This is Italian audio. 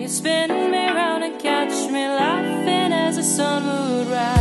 you spin me round and catch me laughing as the sun would rise.